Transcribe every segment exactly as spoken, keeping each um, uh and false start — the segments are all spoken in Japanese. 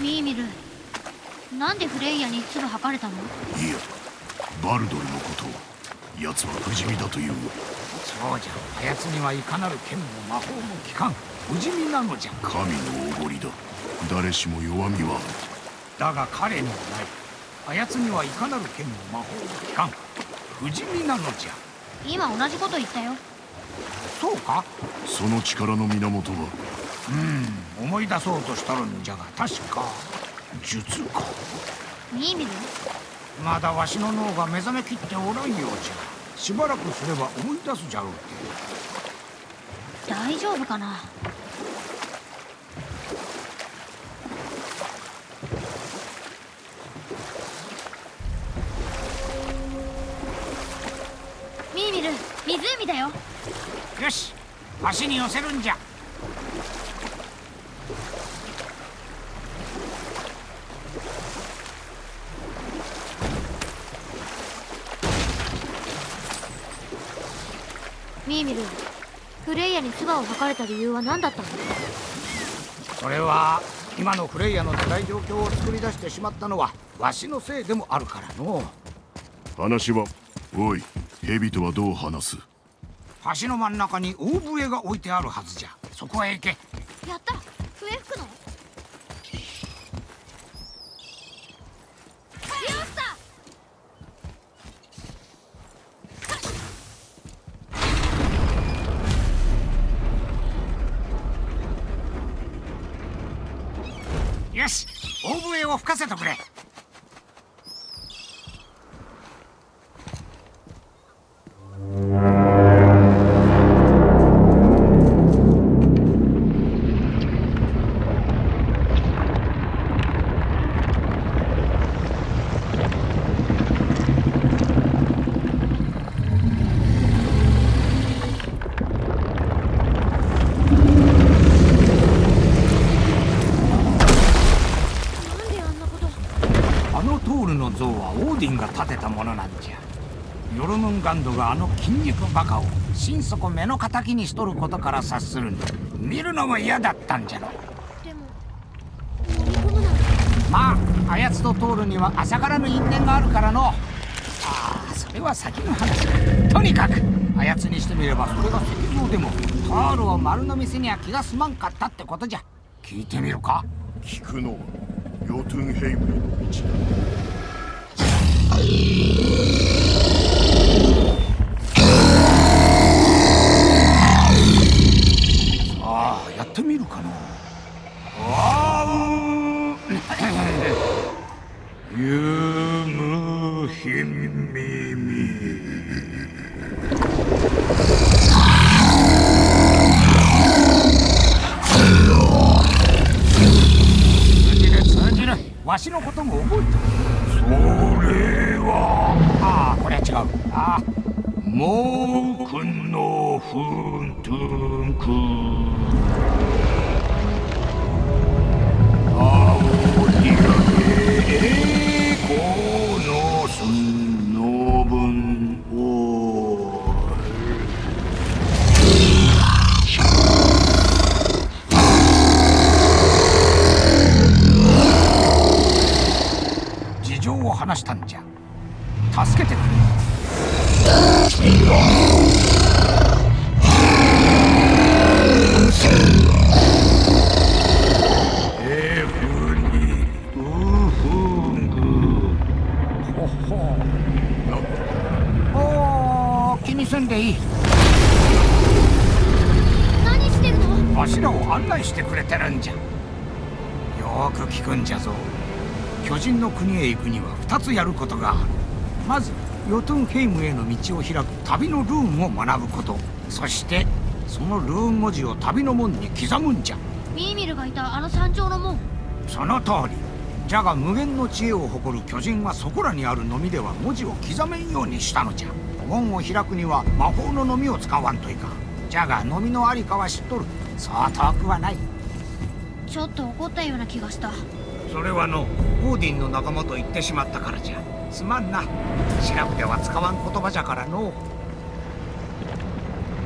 ミーミル、なんでフレイヤに唾吐かれたの？いや、バルドルのことを奴は不死身だという。 そうじゃ、あやつにはいかなる剣も魔法も効かん不死身なのじゃ。 神のおごりだ。誰しも弱みはある。 だが彼にはない。あやつにはいかなる剣も魔法も効かん不死身なのじゃ。 今同じこと言ったよ。 そうか？ その力の源は？ うん、思い出そうとしとるんじゃが、確か術か。 ミーミル、 まだわしの脳が目覚めきっておらんようじゃ。しばらくすれば思い出すじゃろうて。 大丈夫かな？ミーミル、湖だよ。 よし、足に寄せるんじゃ。 ミーミル、フレイヤに唾を吐かれた理由は何だったの？ それは今のフレイヤの辛い状況を作り出してしまったのはわしのせいでもあるからの。 話は？おい、蛇とはどう話す？ 橋の真ん中に大笛が置いてあるはずじゃ。そこへ行け。 やった、笛吹くの？ よし、大笛を吹かせてくれ。像はオーディンが建てたものなんじゃ。ヨルムンガンドがあの筋肉バカを心底目の敵にしとることから察するに、見るのも嫌だったんじゃろ。 でも乗り込むなんて。 まああやつと通るには浅からぬ因縁があるからの。ああ、それは先の話だ。とにかくあやつにしてみればそれが石像でもタールを丸の店には気が済まんかったってことじゃ。聞いてみるか？ 聞くのはヨトゥンヘイムへの道だ。 さあ、やってみるかな。あうゆむひみみ。通じる通じる。わしのことも覚えてる。それは、ああ、これは違う。ああ、モークンのフントゥンクアオディラゲエコノスノブンオ事情を話したんじゃ。助けてくれ。エフにウフング。ほほ。おお、気にせんでいい。 何してるの？ わしらを案内してくれてるんじゃ。よーく聞くんじゃぞ。巨人の国へ行くにはふたつやることがある。まずヨトゥンヘイムへの道を開く旅のルーンを学ぶこと。そしてそのルーン文字を旅の門に刻むんじゃ。 ミーミルがいたあの山頂の門。 その通り。じゃが無限の知恵を誇る巨人はそこらにあるのみでは文字を刻めんようにしたのじゃ。門を開くには魔法ののみを使わんといかん。じゃがのみのありかは知っとる。そう遠くはない。 ちょっと怒ったような気がした。 それはのオーディンの仲間と言ってしまったからじゃ。すまんな。シラフでは使わん言葉じゃからの。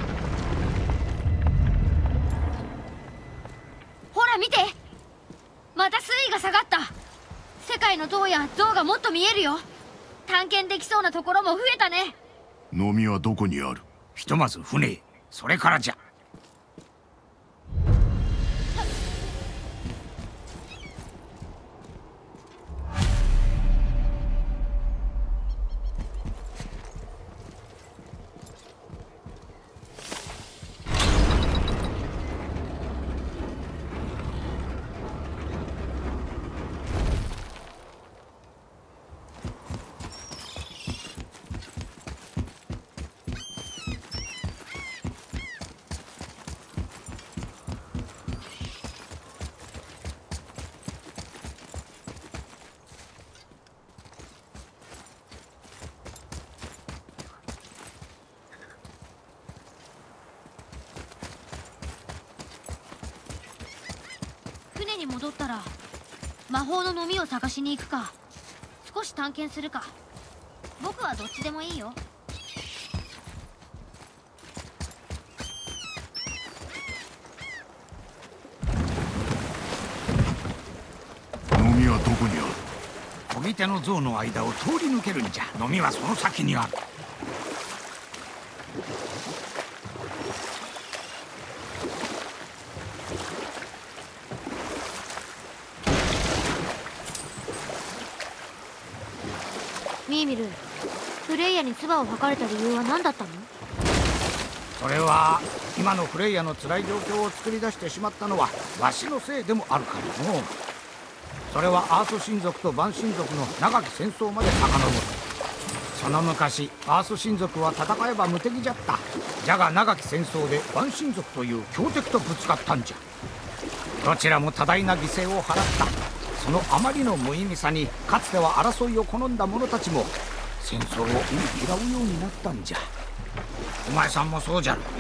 ほら見て、 また水位が下がった。世界の塔や像がもっと見えるよ。探検できそうなところも増えたね。 飲みはどこにある？ ひとまず船へ、それからじゃ。 船に戻ったら魔法の飲みを探しに行くか、少し探検するか。僕はどっちでもいいよ。 飲みはどこにある？ 漕ぎ手の像の間を通り抜けるんじゃ。飲みはその先にある。 ミーミル、フレイヤに唾を吐かれた理由は何だったの？ それは今のフレイヤの辛い状況を作り出してしまったのはわしのせいでもあるからの。それはアース神族とバン神族の長き戦争まで遡る。その昔アース神族は戦えば無敵じゃった。じゃが長き戦争でバン神族という強敵とぶつかったんじゃ。どちらも多大な犠牲を払った。そのあまりの無意味さにかつては争いを好んだ者たちも戦争を忌うようになったんじゃ。お前さんもそうじゃろ。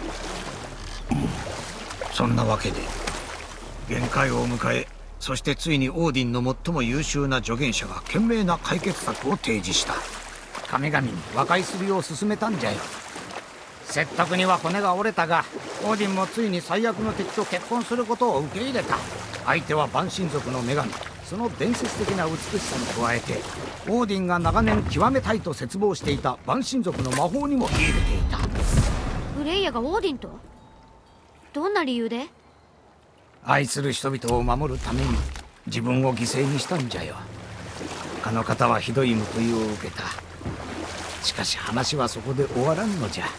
そんなわけで限界を迎え、そしてついにオーディンの最も優秀な助言者が懸命な解決策を提示した。神々に和解するよう勧めたんじゃよ。説得には骨が折れたが、オーディンもついに最悪の敵と結婚することを受け入れた。相手は万神族の女神。その伝説的な美しさに加えて、オーディンが長年極めたいと絶望していた万神族の魔法にも秀でていた。 フレイヤがオーディンと？どんな理由で？ 愛する人々を守るために自分を犠牲にしたんじゃよ。あの方はひどい報いを受けた。しかし話はそこで終わらんのじゃ。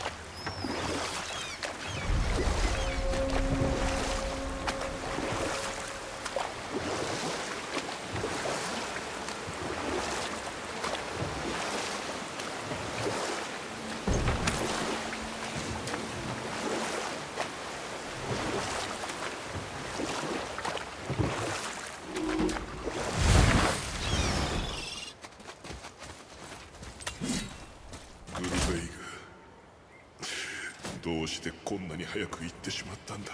どうしてこんなに早く行ってしまったんだ。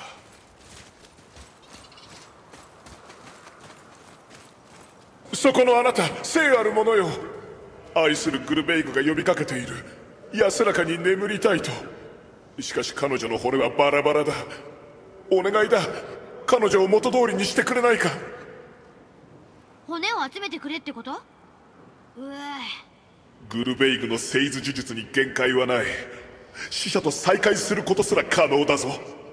そこのあなた、聖ある者よ。愛するグルベイグが呼びかけている。安らかに眠りたいと。しかし彼女の骨はバラバラだ。お願いだ、彼女を元通りにしてくれないか。 骨を集めてくれってこと？うえ。 グルベイグの聖図呪術に限界はない。死者と再会することすら可能だぞ。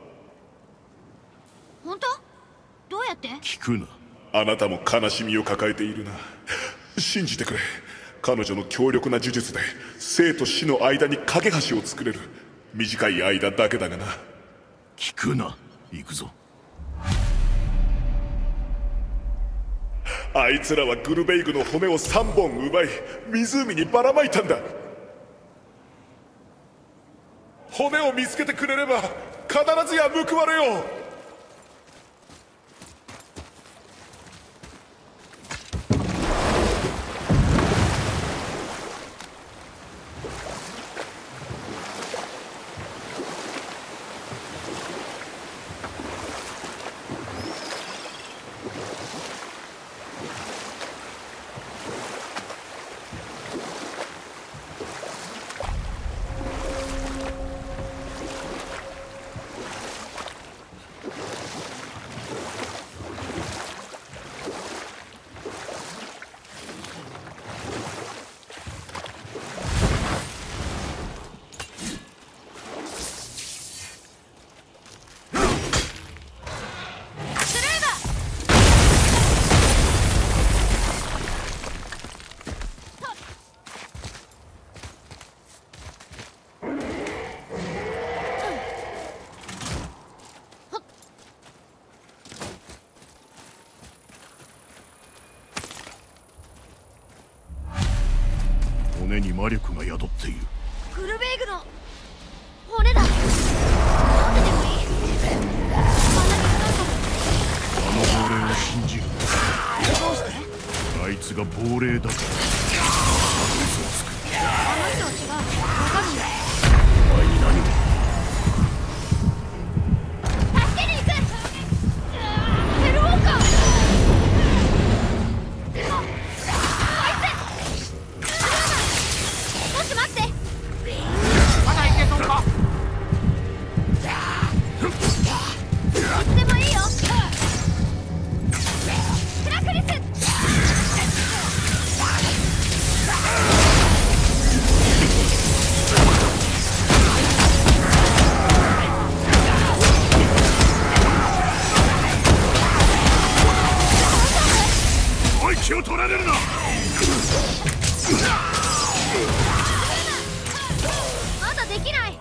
本当？どうやって？ 聞くな。 あなたも悲しみを抱えているな。信じてくれ。彼女の強力な呪術で生と死の間に架け橋を作れる。短い間だけだがな。 聞くな。行くぞ。 あいつらはグルベイグの骨をさんぼん奪い湖にばらまいたんだ。骨を見つけてくれれば必ずや報われよう。 に魔力が宿っている。 グルベイグの骨だ。なんででもいい。 あの亡霊を信じる。 どうして？ あいつが亡霊だから嘘をつく。 あの人は違う。わかるんだ。 お前に何が。 助けに行く。ヘルウォーカー。あ、あいつ。少し待って。 まだいけそうか。 いつでもいいよ。クラクリス。 おい、気を取られるな。 まだできない。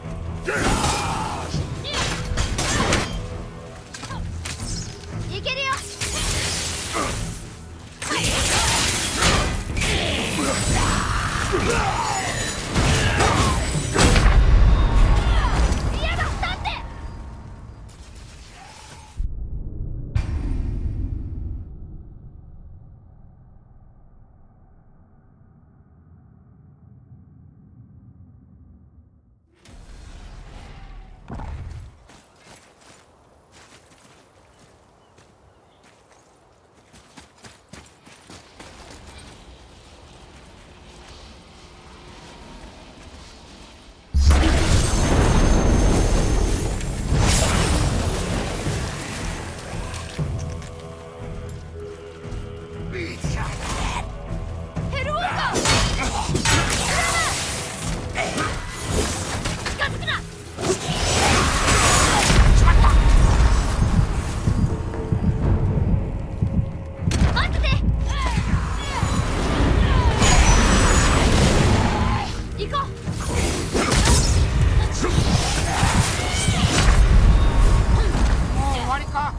いけるよ。嫌だ、立って。ヘルウォーカー。近づくな。待ってて。行こう。 もう終わりか。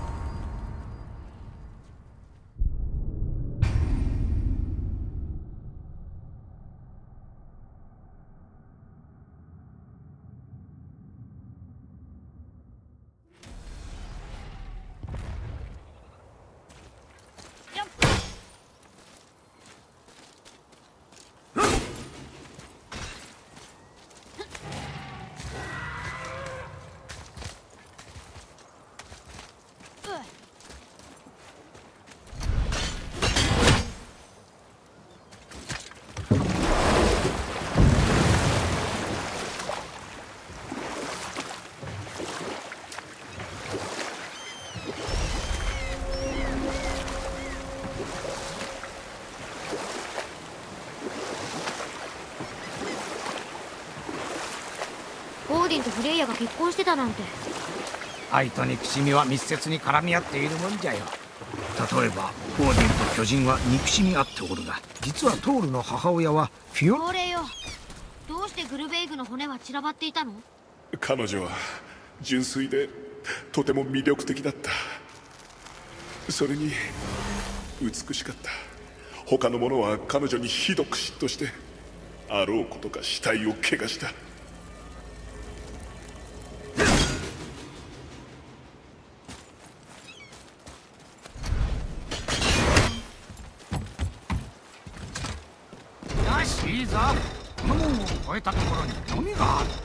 オーディンとフレイヤが結婚してたなんて。 愛と憎しみは密接に絡み合っているもんじゃよ。例えばオーディンと巨人は憎しみ合っておるが、実はトールの母親はフィオ。 亡霊よ。どうしてグルベイグの骨は散らばっていたの？ 彼女は純粋でとても魅力的だった。それに美しかった。他の者は彼女にひどく嫉妬して、あろうことか死体を怪我した。 よし、いいぞ。この門を越えたところに飲みがある。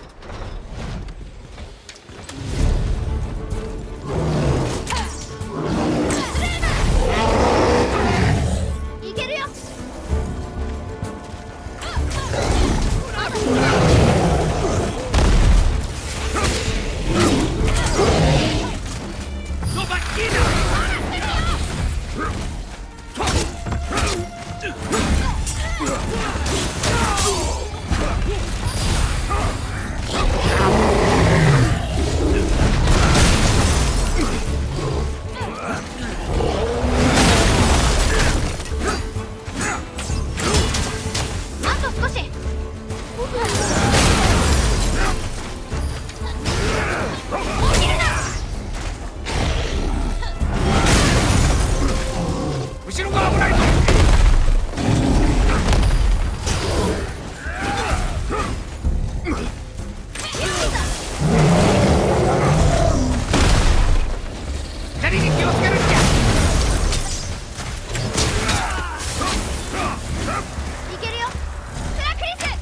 いけるよ。 りに気をつけるんじゃ。 いけるよクラクリス。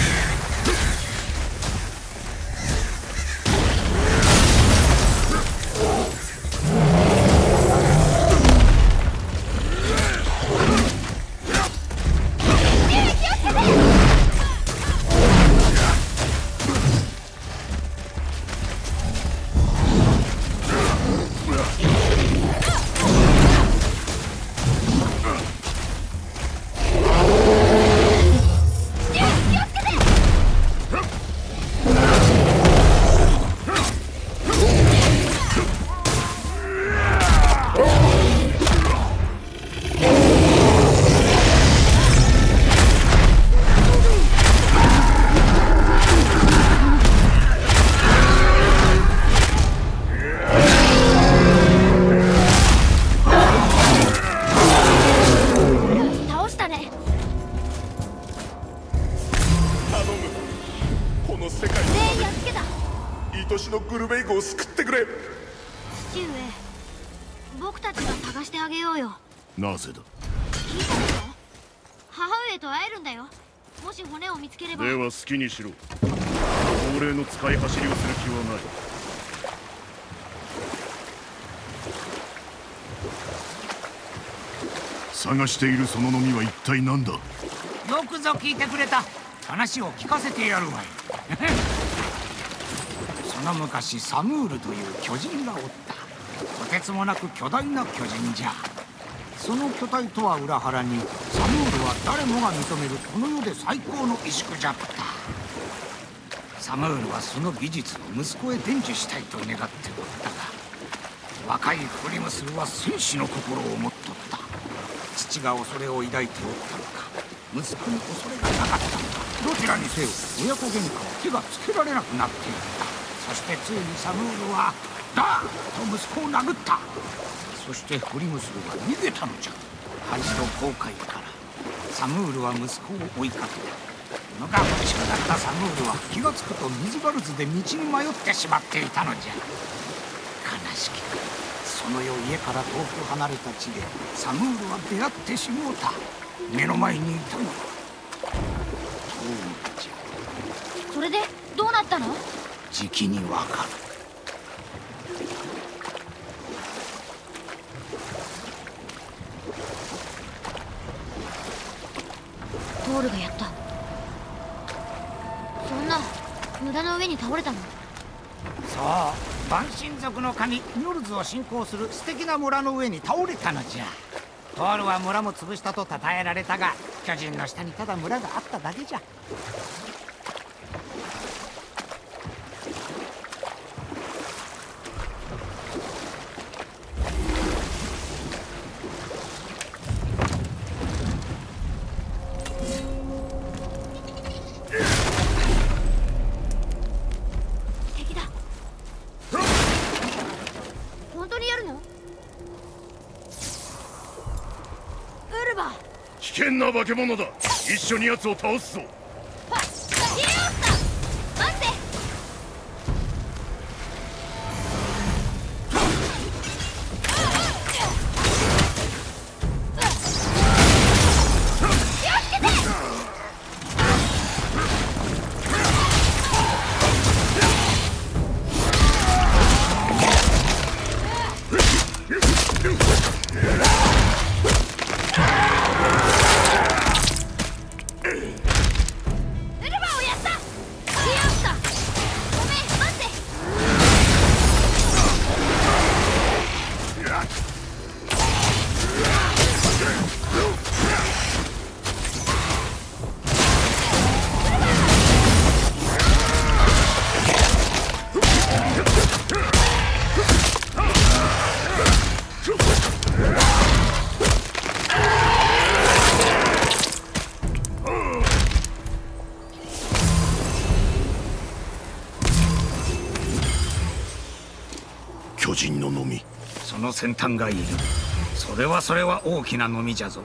なぜだ。 聞いたのか。母上と会えるんだよ。もし骨を見つければ。 では好きにしろ。亡霊の使い走りをする気はない。探しているそののみは一体何だ。よくぞ聞いてくれた。話を聞かせてやるわい。その昔サムールという巨人がおった。とてつもなく巨大な巨人じゃ。その巨体とは裏腹にサムールは誰もが認めるこの世で最高の石工じゃった。サムールはその技術を息子へ伝授したいと願っておったが、若いフリムスルは戦士の心を持っとった。父が恐れを抱いておったのか、息子に恐れがなかったのか、どちらにせよ親子喧嘩は手がつけられなくなっていった。そしてついにサムールはダーッと息子を殴った。そしてフリムスルは逃げたのじゃ。恥と後悔からサムールは息子を追いかけた。無我夢中だったサムールは気がつくと水バルズで道に迷ってしまっていたのじゃ。悲しきか、その夜家から遠く離れた地でサムールは出会ってしもうた。目の前にいたのはトームじゃ。 それでどうなったの？ じきにわかる。 トールがやった。そんな無駄の上に倒れたの？ そう、蛮神族の神ニョルズを信仰する素敵な村の上に倒れたのじゃ。トールは村も潰したと称えられたが、巨人の下にただ村があっただけじゃ。 危険な化け物だ。一緒に奴を倒すぞ。 はっ、ヒレオスター、待って。気をつけて。 巨人ののみ。 その先端がいる。それはそれは大きなのみじゃぞ。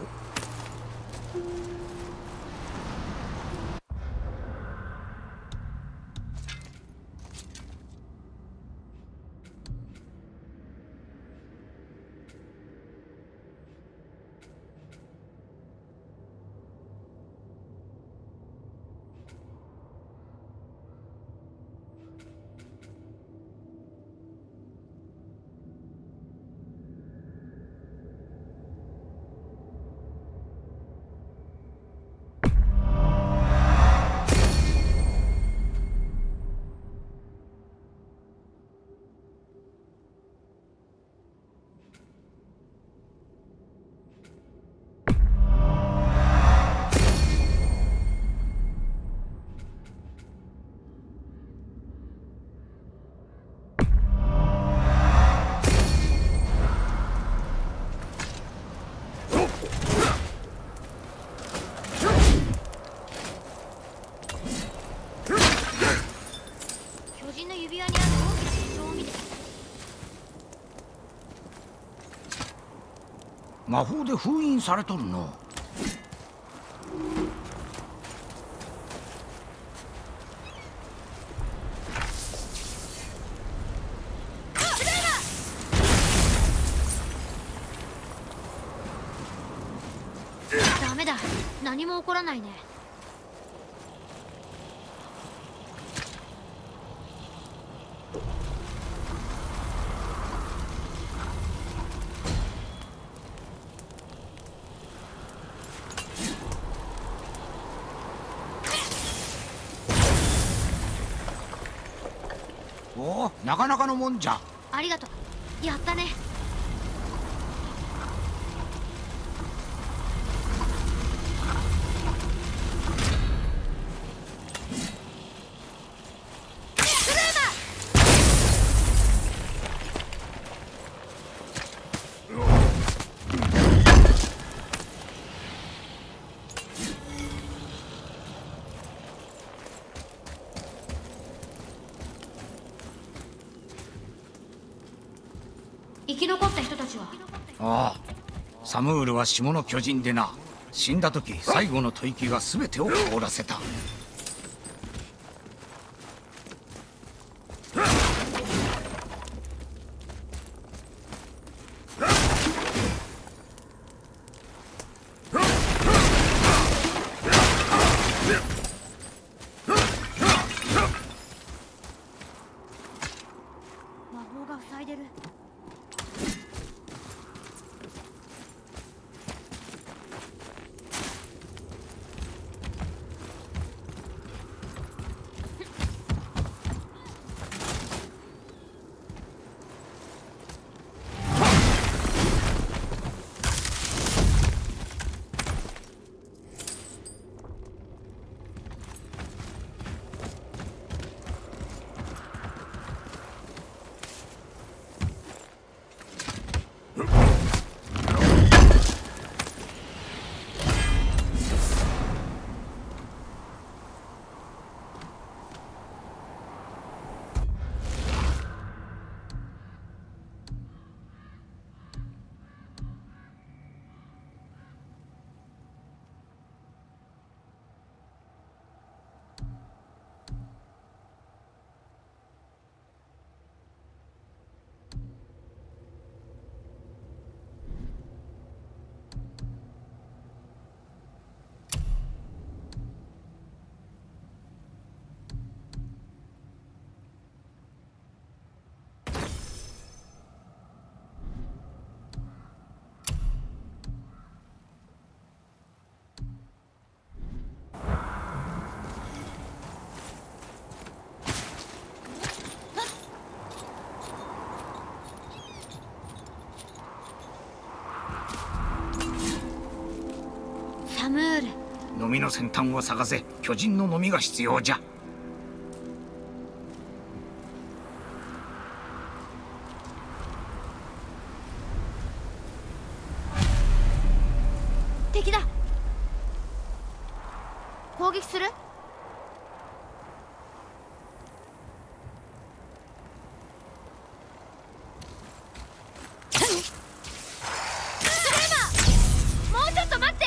魔法で封印されとるの。 ダメだ、何も起こらないね。 おお、なかなかのもんじゃ。 ありがとう。やったね。生き残った人たちは？ ああ、サムールは霜の巨人でな、死んだ時最後の吐息が全てを凍らせた。 魔法が塞いでる。サムール、 ノミの先端を探せ。巨人のノミが必要じゃ。 敵だ。攻撃する？もうちょっと待って。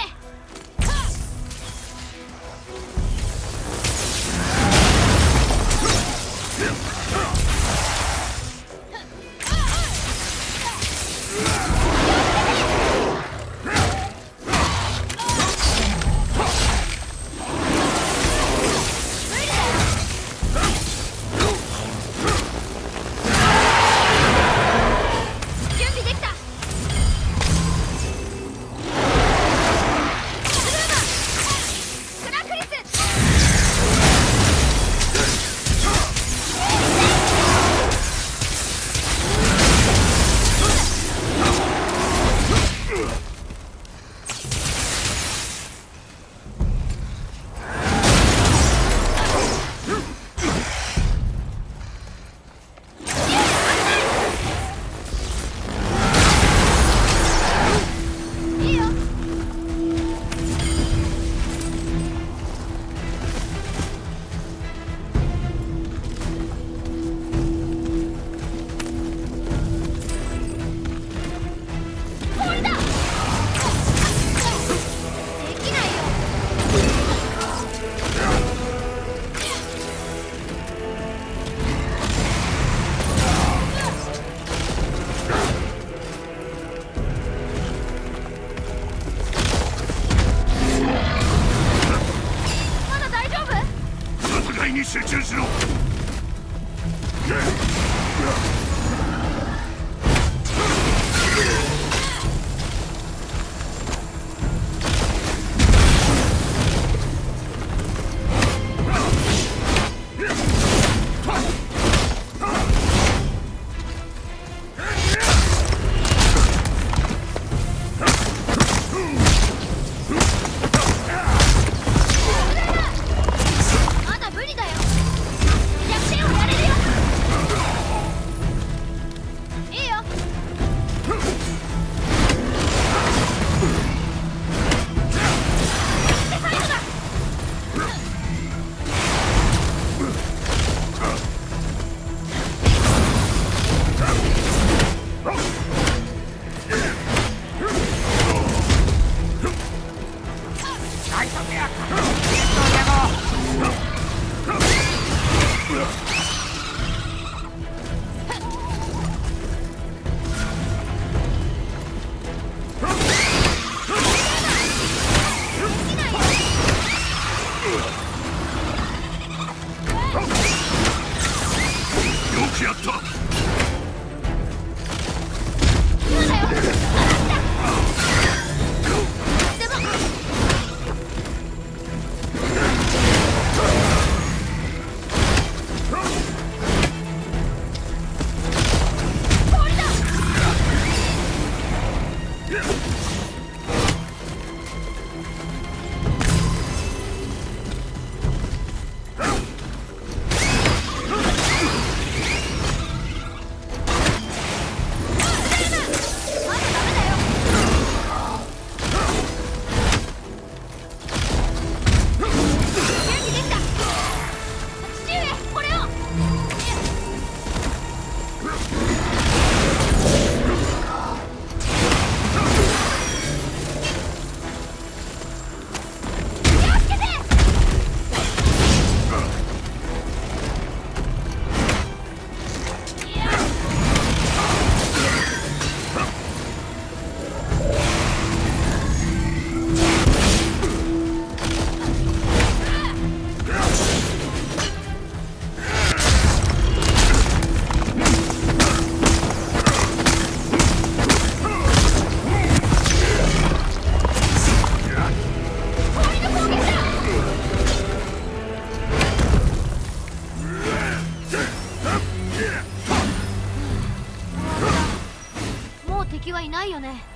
よね。